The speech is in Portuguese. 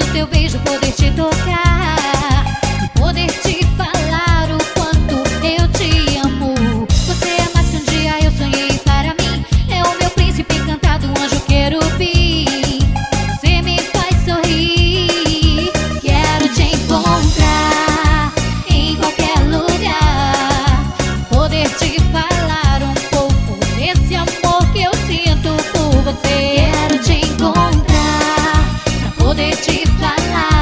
teu beijo, poder te tocar e poder te falar o quanto eu te amo. Você é mais que um dia eu sonhei para mim. É o meu príncipe encantado, um anjo querubim. Você me faz sorrir. Quero te encontrar em qualquer lugar, poder te falar um pouco desse amor que eu sinto por você. Quero te encontrar pra poder te falar